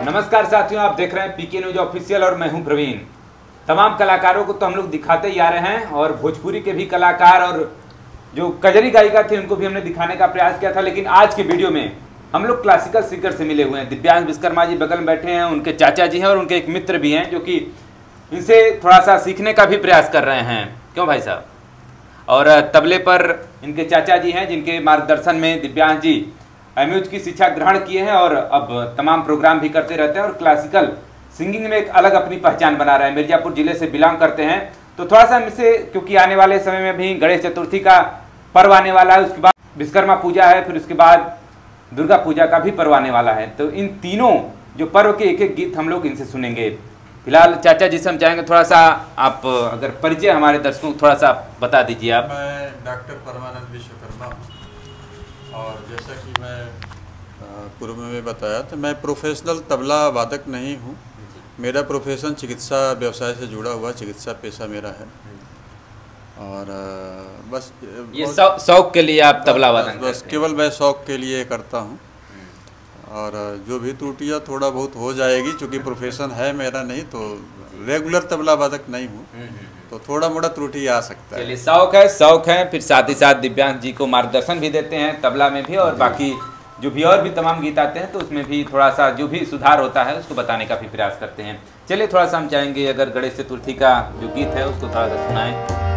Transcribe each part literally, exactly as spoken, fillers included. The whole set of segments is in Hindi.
नमस्कार साथियों, आप देख रहे हैं पीके न्यूज ऑफिशियल और मैं हूं प्रवीण। तमाम कलाकारों को तो हम लोग दिखाते ही आ रहे हैं और भोजपुरी के भी कलाकार और जो कजरी गायिका थी उनको भी हमने दिखाने का प्रयास किया था। लेकिन आज के वीडियो में हम लोग क्लासिकल सिंगर से मिले हुए हैं। दिव्यांश विश्वकर्मा जी बगल में बैठे हैं, उनके चाचा जी हैं और उनके एक मित्र भी हैं जो कि इनसे थोड़ा सा सीखने का भी प्रयास कर रहे हैं। क्यों भाई साहब? और तबले पर इनके चाचा जी हैं जिनके मार्गदर्शन में दिव्यांश जी एमयूज की शिक्षा ग्रहण किए हैं और अब तमाम प्रोग्राम भी करते रहते हैं और क्लासिकल सिंगिंग में एक अलग अपनी पहचान बना रहे हैं। मिर्जापुर जिले से बिलोंग करते हैं। तो थोड़ा सा हमसे, क्योंकि आने वाले समय में भी गणेश चतुर्थी का पर्व आने वाला है, उसके बाद विश्वकर्मा पूजा है, फिर उसके बाद दुर्गा पूजा का भी पर्व आने वाला है। तो इन तीनों जो पर्व के एक एक गीत हम लोग इनसे सुनेंगे। फिलहाल चाचा जी से हम चाहेंगे थोड़ा सा आप अगर परिचय हमारे दर्शकों को थोड़ा सा बता दीजिए। आप? मैं डॉक्टर परमानंद विश्वकर्मा हूँ और जैसा कि मैं पूर्व में बताया तो मैं प्रोफेशनल तबला वादक नहीं हूँ। मेरा प्रोफेशन चिकित्सा व्यवसाय से जुड़ा हुआ चिकित्सा पेशा मेरा है और बस ये शौक के लिए आप तबला वादन? बस, बस केवल मैं शौक के लिए करता हूँ और जो भी त्रुटियाँ थोड़ा बहुत हो जाएगी, क्योंकि प्रोफेशन है मेरा, नहीं तो रेगुलर तबला वादक नहीं हूँ तो थोड़ा मोड़ा त्रुटि आ सकता है। चलिए, शौक है शौक है फिर साथ ही साथ दिव्यांश जी को मार्गदर्शन भी देते हैं तबला में भी, और बाकी जो भी और भी तमाम गीत आते हैं तो उसमें भी थोड़ा सा जो भी सुधार होता है उसको बताने का भी प्रयास करते हैं। चलिए, थोड़ा सा हम चाहेंगे अगर गणेश चतुर्थी का जो गीत है उसको थोड़ा सा सुनाएं।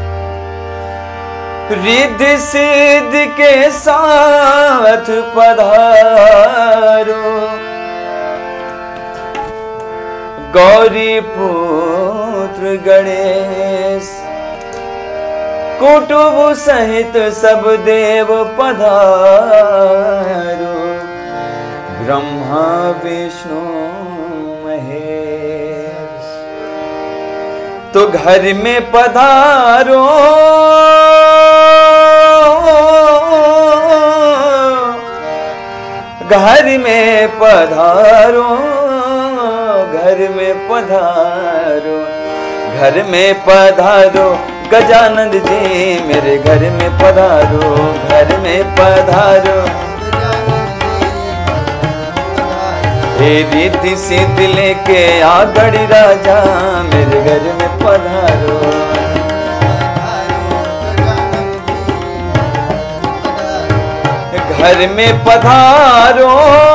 रिद्धि सिद्धि के साथ पधारो, गौरी पुत्र गणेश, कुटुंब सहित सब देव पधारो, ब्रह्मा विष्णु महेश। तो घर में पधारो, घर में पधारो, घर में पधारो, घर में पधारो, गजानंद जी मेरे घर में पधारो, घर में पधारो। हे रिद्धि सिद्धि लेके आ गढ़ी राजा मेरे घर में पधारो, घर में पधारो,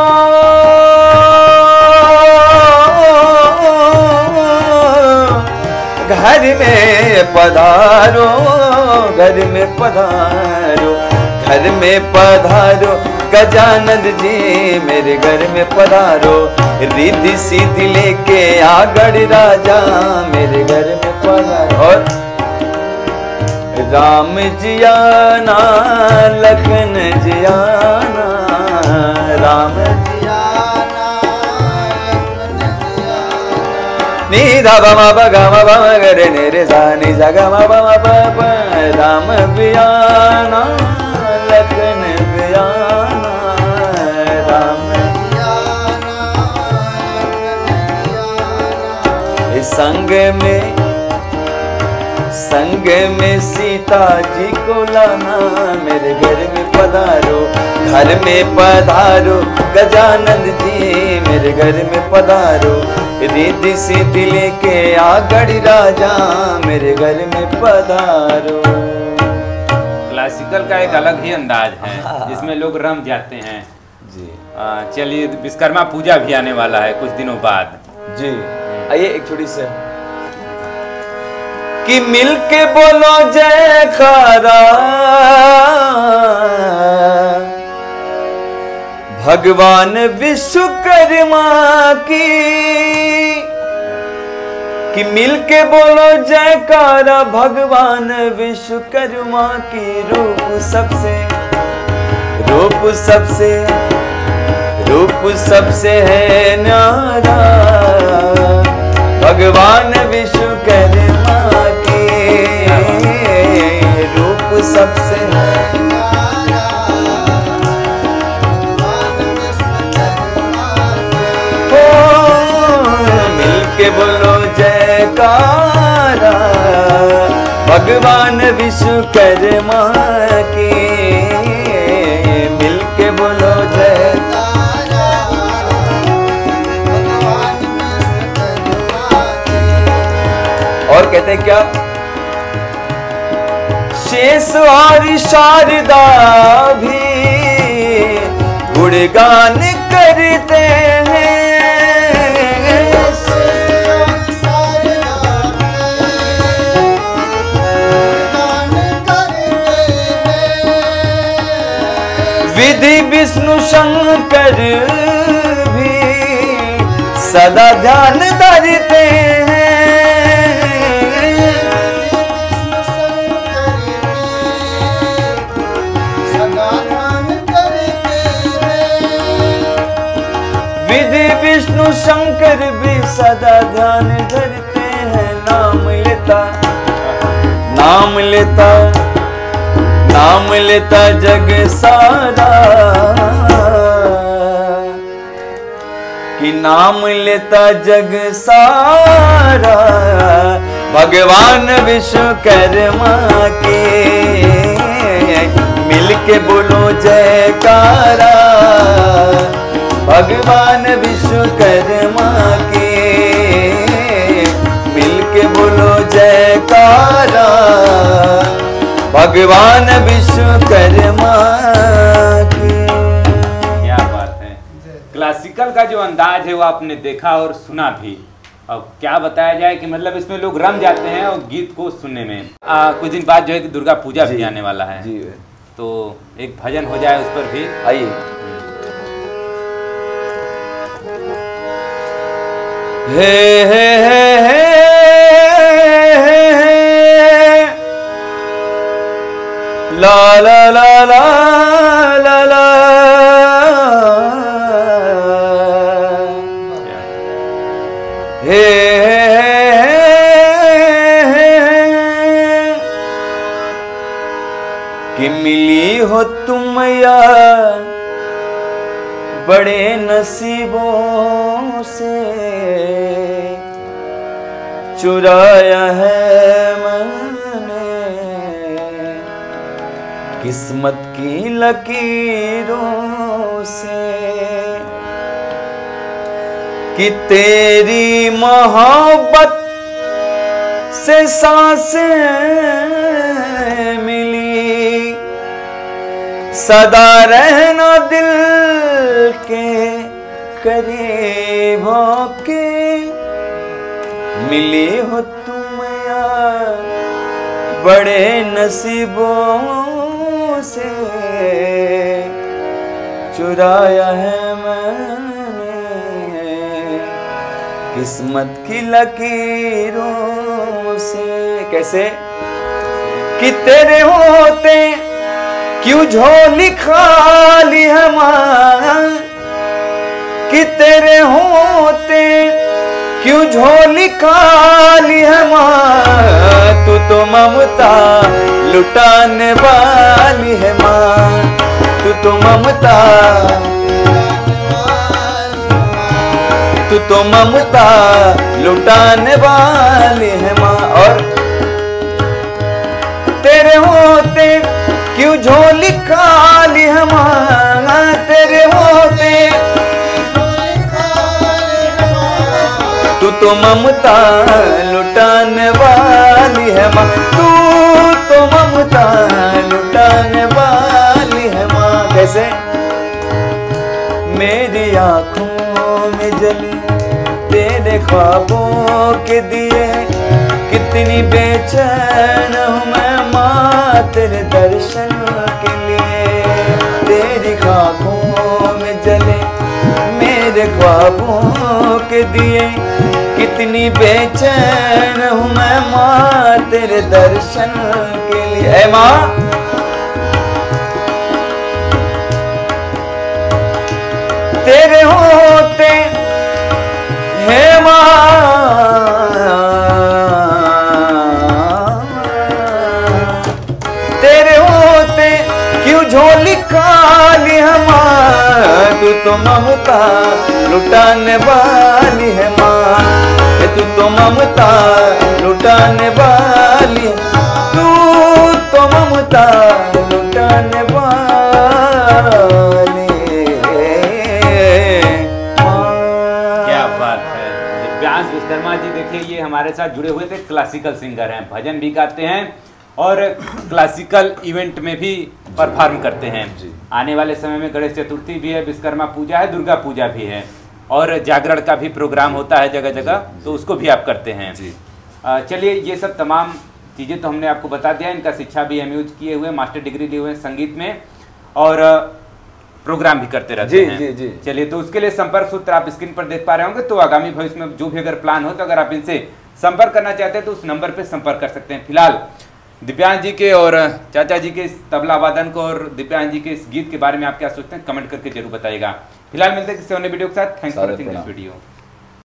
घर में पधारो, घर में पधारो, घर में पधारो, गजानंद जी मेरे घर में पधारो, रिद्धि सिद्धि लेके आ गढ़ राजा मेरे घर में पधारो। और राम जी आना, लखन जी आना, राम जी आना, नी धा ब म ब ग म ब म ग रे ने रे सा नी सा ग म ब म प प। राम भी आना, लखन भी आना, राम भी आना, संग में संग में सीता जी को लाना मेरे घर में पधारो, घर में पधारो, गजानंद जी मेरे घर में पधारो, रिद्धि सिद्धि लेके आ गढ़ी राजा मेरे घर में पधारो। क्लासिकल का एक अलग ही अंदाज है जिसमें लोग रम जाते हैं जी। चलिए, विश्वकर्मा पूजा भी आने वाला है कुछ दिनों बाद जी। आइए एक छोटी सी कि मिलके बोलो जयकारा, भगवान विश्वकर्मा की, कि मिलके बोलो जयकारा भगवान विश्वकर्मा की। रूप सबसे रूप सबसे रूप सबसे है न्यारा, भगवान विश्वकर्मा की, रूप सबसे है न्यारा, भगवान विश्वकर्मा की। मिलके बोलो जयकारा भगवान विश्वकर्मा की, मिलके बोलो जयकारा और कहते हैं क्या, शेष और शारदा भी गुणगान करते हैं, विधि विष्णु शंकर भी सदा ध्यान धरते हैं, विधि विष्णु शंकर भी सदा ध्यान धरते हैं। नाम लेता नाम लेता नाम लेता जग सारा, कि नाम लेता जग सारा, भगवान विश्वकर्मा के मिलके बोलो जयकारा, भगवान विश्वकर्मा के मिलके बोलो जयकारा, भगवान विश्वकर्मा की। क्या बात है। क्लासिकल का जो अंदाज है वो आपने देखा और सुना भी, और क्या बताया जाए कि मतलब इसमें लोग रम जाते हैं और गीत को सुनने में। आ, कुछ दिन बाद जो है कि दुर्गा पूजा भी आने वाला है जी, तो एक भजन हो जाए उस पर भी। आइए। हे हे हे हे ला ला ला ला ला ला, हे कि मिली हो तुम यार बड़े नसीबों से, चुराया है मैंने किस्मत की लकीरों से, कि तेरी मोहब्बत से सांसें मिली, सदा रहना दिल के करीब होके, मिली हो तुम यार बड़े नसीबों से, चुराया है मैंने किस्मत की लकीरों से। कैसे? कि तेरे होते क्यों झोली खाली है मां, कि तेरे होते क्यों झोली खाली है मां, तू तो ममता लुटाने वाली है मां, तू तो ममता तू तो ममता लुटाने वाली है मां। और तेरे होते क्यों झोली खाली है मां, तेरे होते तू तो ममता लुटाने वाली है मां, तू तो ममता लुटाने वाली है मां। कैसे? मेरी आंखों में जली तेरे ख्वाबों के दिए, कितनी बेचैन हूँ मैं माँ तेरे दर्शन के लिए, तेरी ख्वाबों में जले मेरे ख्वाबों के दिए, कितनी बेचैन हूँ मैं माँ तेरे दर्शन के लिए। ऐ माँ तेरे होते हे माँ, तेरे होते क्यों झोली खाली है माँ, तू तो ममता लुटाने वाली है माँ, तू तो ममता लुटाने वाली, तू तो ममता लुटाने वाली। क्या बात है। दिव्यांश विश्वकर्मा जी देखिए ये हमारे साथ जुड़े हुए थे, क्लासिकल सिंगर हैं, भजन भी गाते हैं और क्लासिकल इवेंट में भी परफॉर्म करते हैं। आने वाले समय में गणेश चतुर्थी भी है, विश्वकर्मा पूजा है, दुर्गा पूजा भी है और जागरण का भी प्रोग्राम होता है जगह जगह, तो उसको भी आप करते हैं। चलिए ये सब तमाम चीज़ें तो हमने आपको बता दिया। इनका शिक्षा भी एम यूज किए हुए, मास्टर डिग्री लिए हुए संगीत में और प्रोग्राम भी करते रहते जी, हैं। जी, जी। चलिए तो उसके लिए संपर्क सूत्र आप स्क्रीन पर देख पा रहे होंगे, तो आगामी भविष्य में जो भी अगर प्लान हो तो अगर आप इनसे संपर्क करना चाहते हैं तो उस नंबर पर संपर्क कर सकते हैं। फिलहाल दिव्यांश जी के और चाचा जी के इस तबला वादन को और दिव्यांश जी के इस गीत के बारे में आप क्या सोचते हैं कमेंट करके जरूर बताइएगा। फिलहाल मिलते हैं किसी अन्य वीडियो के साथ। Thanks for watching this video.